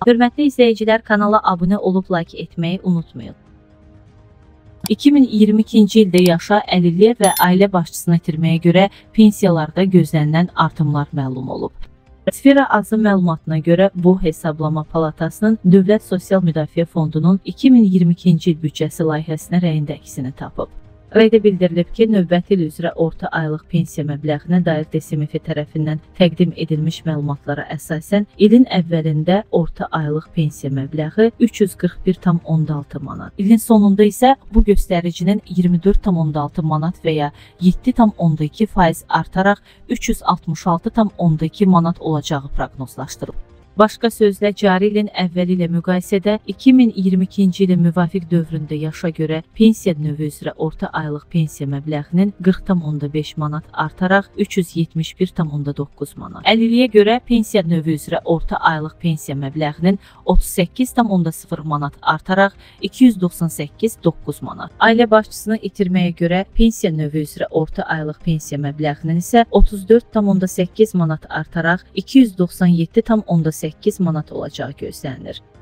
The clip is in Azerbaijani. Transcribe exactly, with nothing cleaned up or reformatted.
Hörmətli izləyicilər, kanala abunə olub like etməyi unutmayın. iki min iyirmi ikinci ildə yaşa, əlilliyə və ailə başçısını itirməyə görə pensiyalarda gözlənilən artımlar məlum olub. Sfera azı məlumatına görə bu Hesablama Palatasının Dövlət Sosial Müdafiə Fondunun iki min iyirmi ikinci il büdcəsi layihəsinə rəyində əksini tapıb. Rəydə bildirilib ki, növbəti il üzrə orta aylıq pensiya məbləğinə dair D S M F tərəfindən təqdim edilmiş məlumatlara əsasən ilin əvvəlində orta aylıq pensiya məbləği üç yüz qırx bir tam on altı manat. İlin sonunda isə bu göstəricinin iyirmi dörd tam on altı manat və ya yeddi tam on iki faiz artaraq üç yüz altmış altı tam on iki manat olacağı proqnozlaşdırılıb. Başqa sözlə, cari ilin əvvəli ilə müqayisədə iki min iyirmi ikinci ilin müvafiq dövründə yaşa görə pensiya növü üzrə orta aylıq pensiya məbləğinin qırx tam on beş manat artaraq üç yüz yetmiş bir tam on doqquz manat. Əlilliyə görə pensiya növü üzrə orta aylıq pensiya məbləğinin otuz səkkiz tam on sıfır manat artaraq iki yüz doxsan səkkiz tam doqquz manat. Ailə başçısını itirməyə görə pensiya növü üzrə orta aylıq pensiya məbləğinin isə otuz dörd tam on səkkiz manat artaraq iki yüz doxsan yeddi tam on səkkiz manat olacağı gözlənilir.